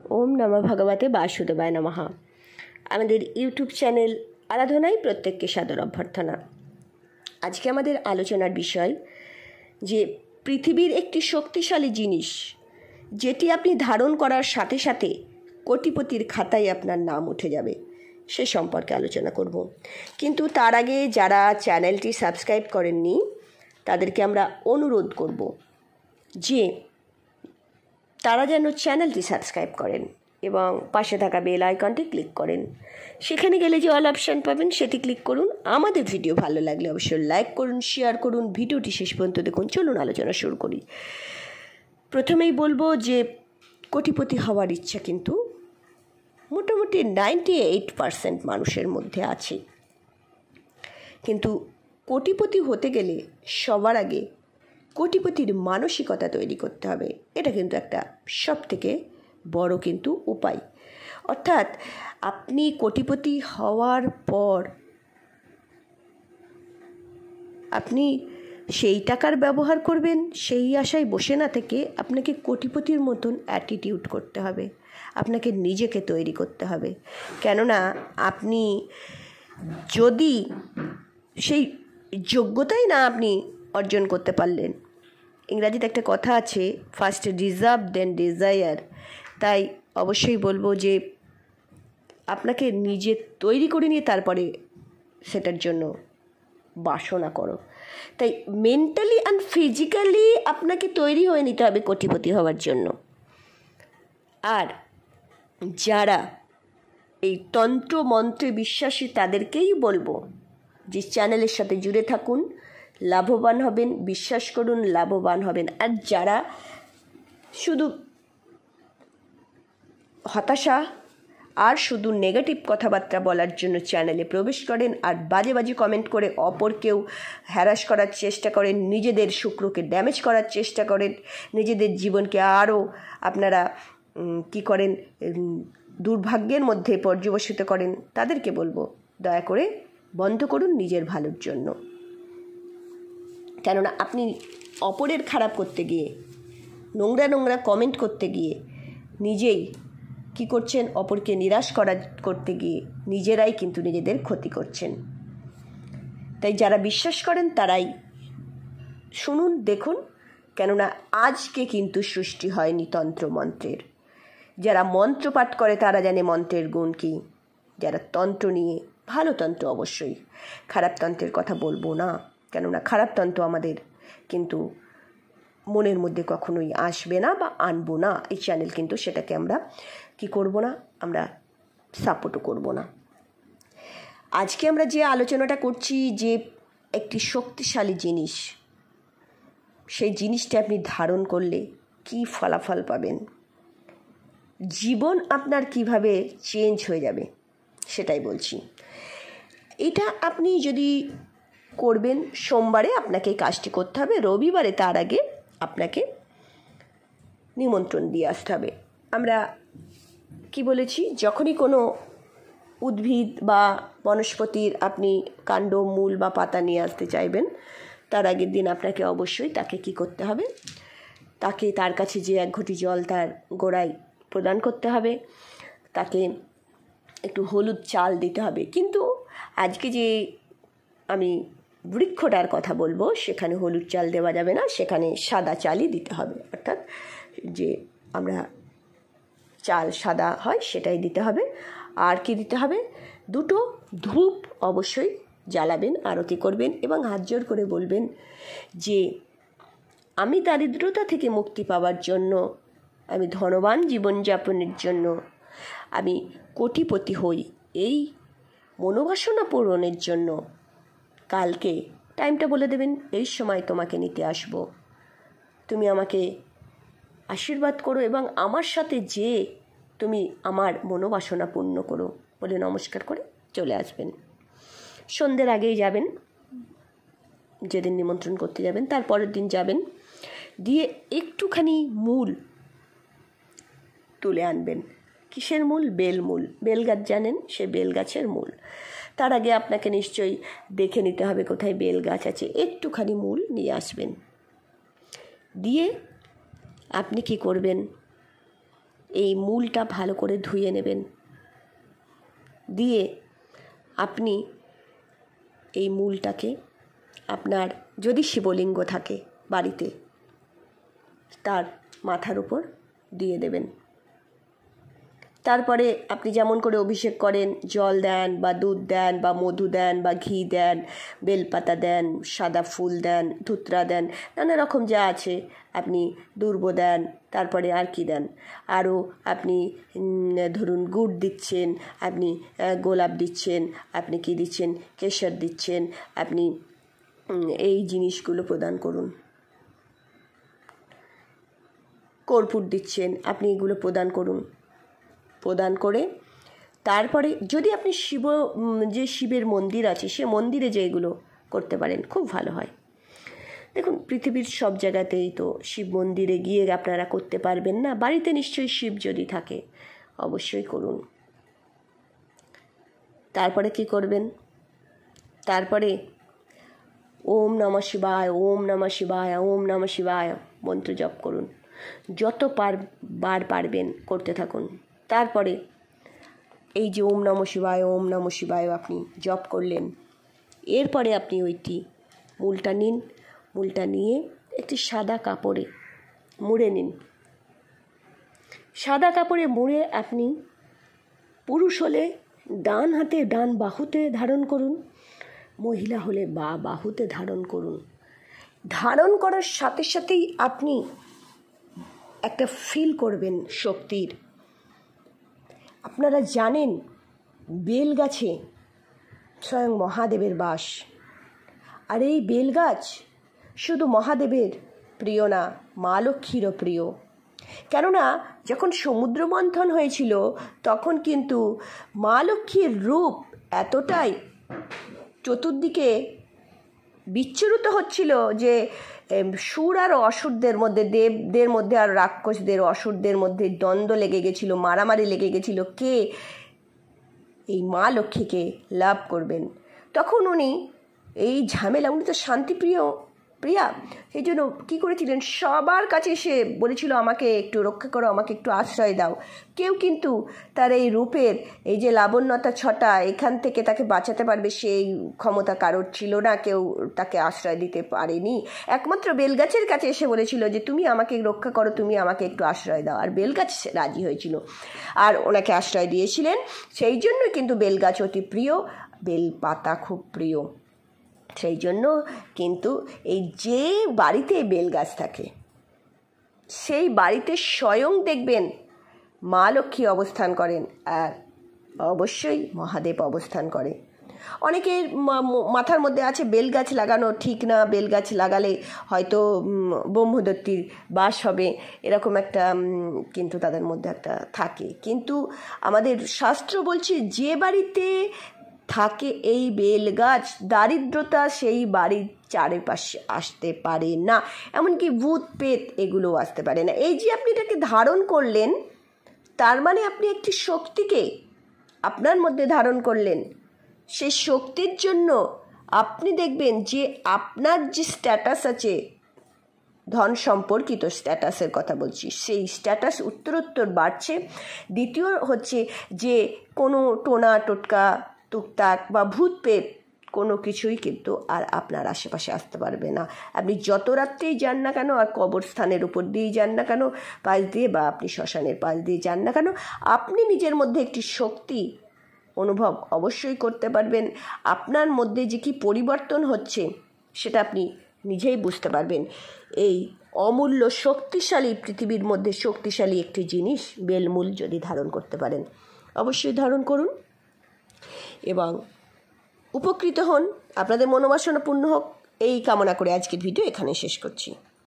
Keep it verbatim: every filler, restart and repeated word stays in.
ওম নমঃ ভগবতে বাসুদেবায় নমঃ। আমাদের ইউটিউব চ্যানেল আরাধনায় প্রত্যেককে সাদর অভ্যর্থনা। আজকে আমাদের আলোচনার বিষয় যে পৃথিবীর একটি শক্তিশালী জিনিস যেটি আপনি ধারণ করার সাথে সাথে কোটিপতির খাতায় আপনার নাম উঠে যাবে, সে সম্পর্কে আলোচনা করব। কিন্তু তার আগে যারা চ্যানেলটি সাবস্ক্রাইব করেননি তাদেরকে আমরা অনুরোধ করব যে তারা যেন চ্যানেলটি সাবস্ক্রাইব করেন এবং পাশে থাকা বেল আইকনটি ক্লিক করেন। সেখানে গেলে যে অল অপশান পাবেন সেটি ক্লিক করুন। আমাদের ভিডিও ভালো লাগলে অবশ্যই লাইক করুন, শেয়ার করুন, ভিডিওটি শেষ পর্যন্ত দেখুন। চলুন আলোচনা শুরু করি। প্রথমেই বলবো যে কোটিপতি হওয়ার ইচ্ছা কিন্তু মোটামুটি নাইনটি এইট পারসেন্ট মানুষের মধ্যে আছে, কিন্তু কোটিপতি হতে গেলে সবার আগে কোটিপতির মানসিকতা তৈরি করতে হবে। এটা কিন্তু একটা সব থেকে বড় কিন্তু উপায়। অর্থাৎ আপনি কোটিপতি হওয়ার পর আপনি সেই টাকার ব্যবহার করবেন সেই আশায় বসে না থেকে আপনাকে কোটিপতির মতন অ্যাটিটিউড করতে হবে, আপনাকে নিজেকে তৈরি করতে হবে। কেননা আপনি যদি সেই যোগ্যতাই না আপনি অর্জন করতে পারলেন, ইংরাজিতে একটা কথা আছে, ফার্স্ট ডিজার্ভ দেন ডিজায়ার। তাই অবশ্যই বলবো যে আপনাকে নিজে তৈরি করে নিয়ে তারপরে সেটার জন্য বাসনা করো। তাই মেন্টালি অ্যান্ড ফিজিক্যালি আপনাকে তৈরি হয়ে নিতে হবে কোটিপতি হওয়ার জন্য। আর যারা এই তন্ত্র মন্ত্রে বিশ্বাসী তাদেরকেই বলবো যে চ্যানেলের সাথে জুড়ে থাকুন, লাভবান হবেন, বিশ্বাস করুন লাভবান হবেন। আর যারা শুধু হতাশা আর শুধু নেগেটিভ কথাবার্তা বলার জন্য চ্যানেলে প্রবেশ করেন আর বাজে বাজে কমেন্ট করে অপরকেও হ্যারাস করার চেষ্টা করেন, নিজেদের শুক্রকে ড্যামেজ করার চেষ্টা করেন, নিজেদের জীবনকে আরও আপনারা কি করেন দুর্ভাগ্যের মধ্যে পর্যবসিত করেন, তাদেরকে বলবো দয়া করে বন্ধ করুন নিজের ভালোর জন্য। কেননা আপনি অপরের খারাপ করতে গিয়ে, নোংরা নোংরা কমেন্ট করতে গিয়ে নিজেই কি করছেন, অপরকে নিরাশ করা করতে গিয়ে নিজেরাই কিন্তু নিজেদের ক্ষতি করছেন। তাই যারা বিশ্বাস করেন তারাই শুনুন, দেখুন। কেননা আজকে কিন্তু সৃষ্টি হয়নি তন্ত্রমন্ত্রের। যারা মন্ত্র পাঠ করে তারা জানে মন্ত্রের গুণ কী। যারা তন্ত্র নিয়ে, ভালো তন্ত্র অবশ্যই, খারাপ তন্ত্রের কথা বলবো না, কেননা খারাপ তন্ত্র আমাদের কিন্তু মনের মধ্যে কখনোই আসবে না বা আনবো না। এই চ্যানেল কিন্তু সেটাকে আমরা কি করব না, আমরা সাপোর্টও করব না। আজকে আমরা যে আলোচনাটা করছি যে একটি শক্তিশালী জিনিস, সেই জিনিসটা আপনি ধারণ করলে কি ফলাফল পাবেন, জীবন আপনার কিভাবে চেঞ্জ হয়ে যাবে সেটাই বলছি। এটা আপনি যদি করবেন, সোমবারে আপনাকে কাজটি করতে হবে, রবিবারে তার আগে আপনাকে নিমন্ত্রণ দিয়ে আসতে হবে। আমরা কি বলেছি, যখনই কোনো উদ্ভিদ বা বনস্পতির আপনি কাণ্ড, মূল বা পাতা নিয়ে আসতে চাইবেন, তার আগের দিন আপনাকে অবশ্যই তাকে কি করতে হবে, তাকে তার কাছে যে এক ঘটি জল তার গোড়ায় প্রদান করতে হবে, তাকে একটু হলুদ চাল দিতে হবে। কিন্তু আজকে যে আমি বৃক্ষটার কথা বলবো সেখানে হলুদ চাল দেওয়া যাবে না, সেখানে সাদা চালই দিতে হবে। অর্থাৎ যে আমরা চাল সাদা হয় সেটাই দিতে হবে। আর কি দিতে হবে, দুটো ধূপ অবশ্যই জ্বালাবেন, আরতি করবেন এবং হাত জোর করে বলবেন যে আমি দারিদ্রতা থেকে মুক্তি পাওয়ার জন্য, আমি ধনবান জীবনযাপনের জন্য, আমি কোটিপতি হই, এই মনোবাসনা পূরণের জন্য কালকে টাইমটা বলে দেবেন, এই সময় তোমাকে নিতে আসব, তুমি আমাকে আশীর্বাদ করো এবং আমার সাথে যে তুমি আমার মনোবাসনা পূর্ণ করো বলে নমস্কার করে চলে আসবেন। সন্ধ্যের আগেই যাবেন, যেদিন নিমন্ত্রণ করতে যাবেন তার পরের দিন যাবেন, দিয়ে একটুখানি মূল তুলে আনবেন। কিসের মূল? বেল মূল। বেল গাছ জানেন, সে বেল গাছের মূল। তার আগে আপনাকে নিশ্চয়ই দেখে নিতে হবে কোথায় বেল গাছ আছে, একটুখানি মূল নিয়ে আসবেন। দিয়ে আপনি কি করবেন, এই মূলটা ভালো করে ধুয়ে নেবেন। দিয়ে আপনি এই মূলটাকে আপনার যদি শিবলিঙ্গ থাকে বাড়িতে তার মাথার উপর দিয়ে দেবেন। তারপরে আপনি যেমন করে অভিষেক করেন, জল দেন বা দুধ দেন বা মধু দেন বা ঘি দেন, বেলপাতা দেন, সাদা ফুল দেন, ধুতরা দেন, নানা রকম যা আছে আপনি দুর্ব দেন। তারপরে আর কি দেন, আরও আপনি ধরুন গুড় দিচ্ছেন, আপনি গোলাপ দিচ্ছেন, আপনি কি দিচ্ছেন, কেশর দিচ্ছেন, আপনি এই জিনিসগুলো প্রদান করুন। কর্পূর দিচ্ছেন, আপনি এগুলো প্রদান করুন। প্রদান করে তারপরে যদি আপনি শিব যে শিবের মন্দির আছে সে মন্দিরে যে এগুলো করতে পারেন খুব ভালো হয়। দেখুন পৃথিবীর সব জায়গাতেই তো শিব মন্দিরে গিয়ে আপনারা করতে পারবেন না, বাড়িতে নিশ্চয়ই শিব যদি থাকে অবশ্যই করুন। তারপরে কি করবেন, তারপরে ওম নমঃ শিবায়, ওম নমঃ শিবায়, ওম নমঃ শিবায় মন্ত্র জপ করুন। যত পার বার পারবেন করতে থাকুন। তারপরে এই যে ওম নমঃ শিবায়, ওম নমঃ শিবায় আপনি জপ করলেন, এরপরে আপনি ওইটি মূলটা নিন। মূলটা নিয়ে একটি সাদা কাপড়ে মুড়ে নিন। সাদা কাপড়ে মুড়ে আপনি পুরুষ হলে ডান হাতে ডান বাহুতে ধারণ করুন, মহিলা হলে বা বাহুতে ধারণ করুন। ধারণ করার সাথে সাথেই আপনি একটা ফিল করবেন শক্তির। আপনারা জানেন বেল গাছে স্বয়ং মহাদেবের বাস, আর এই বেল গাছ শুধু মহাদেবের প্রিয় না, মা লক্ষ্মীরও প্রিয়। কেননা যখন সমুদ্র মন্থন হয়েছিল তখন কিন্তু মা লক্ষ্মীর রূপ এতটাই চতুর্দিকে বিচ্ছুরিত হচ্ছিল যে সুর আর অসুরদের মধ্যে, দেবদের মধ্যে আর রাক্ষসদের অসুরদের মধ্যে দ্বন্দ্ব লেগে গেছিল, মারামারি লেগে গেছিল কে এই মা লক্ষ্মীকে লাভ করবেন। তখন উনি এই ঝামেলা, উনি তো শান্তিপ্রিয় প্রিয়া, সেই জন্য কী করেছিলেন, সবার কাছে সে বলেছিল আমাকে একটু রক্ষা করো, আমাকে একটু আশ্রয় দাও। কেউ কিন্তু তার এই রূপের এই যে লাবণ্যতা ছটা এখান থেকে তাকে বাঁচাতে পারবে সেই ক্ষমতা কারোর ছিল না, কেউ তাকে আশ্রয় দিতে পারেনি। একমাত্র বেলগাছের কাছে এসে বলেছিল যে তুমি আমাকে রক্ষা করো, তুমি আমাকে একটু আশ্রয় দাও, আর বেলগাছ রাজি হয়েছিল আর ওনাকে আশ্রয় দিয়েছিলেন। সেই জন্য কিন্তু বেলগাছ অতি প্রিয়, বেলপাতা খুব প্রিয়। সেই জন্য কিন্তু এই যে বাড়িতে বেল গাছ থাকে সেই বাড়িতে স্বয়ং দেখবেন মা লক্ষ্মী অবস্থান করেন, আর অবশ্যই মহাদেব অবস্থান করে। অনেকের মাথার মধ্যে আছে বেল গাছ লাগানো ঠিক না, বেল গাছ লাগালে হয়তো ব্রহ্মদত্তির বাস হবে, এরকম একটা কিন্তু তাদের মধ্যে একটা থাকে। কিন্তু আমাদের শাস্ত্র বলছে যে বাড়িতে থাকে এই বেল গাছ দারিদ্রতা সেই বাড়ির চারিপাশে আসতে পারে না, এমনকি ভূত পেত এগুলোও আসতে পারে না। এই যে আপনি এটাকে ধারণ করলেন তার মানে আপনি একটি শক্তিকে আপনার মধ্যে ধারণ করলেন। সেই শক্তির জন্য আপনি দেখবেন যে আপনার যে স্ট্যাটাস আছে, ধন সম্পর্কিত স্ট্যাটাসের কথা বলছি, সেই স্ট্যাটাস উত্তরোত্তর বাড়ছে। দ্বিতীয় হচ্ছে যে কোনো টোনা টোটকা টুকটাক বা ভূত পেত কোনো কিছুই কিন্তু আর আপনার আশেপাশে আসতে পারবে না। আপনি যত রাত্রেই যান না কেন, আর কবরস্থানের উপর দিয়েই যান না কেন, পাশ দিয়ে বা আপনি শ্মশানের পাশ দিয়ে যান না কেন, আপনি নিজের মধ্যে একটি শক্তি অনুভব অবশ্যই করতে পারবেন। আপনার মধ্যে যে কি পরিবর্তন হচ্ছে সেটা আপনি নিজেই বুঝতে পারবেন। এই অমূল্য শক্তিশালী পৃথিবীর মধ্যে শক্তিশালী একটি জিনিস বেলমূল যদি ধারণ করতে পারেন অবশ্যই ধারণ করুন এবং উপকৃত হন, আপনাদের মনোবাসনা পূর্ণ হোক এই কামনা করে আজকের ভিডিও এখানে শেষ করছি।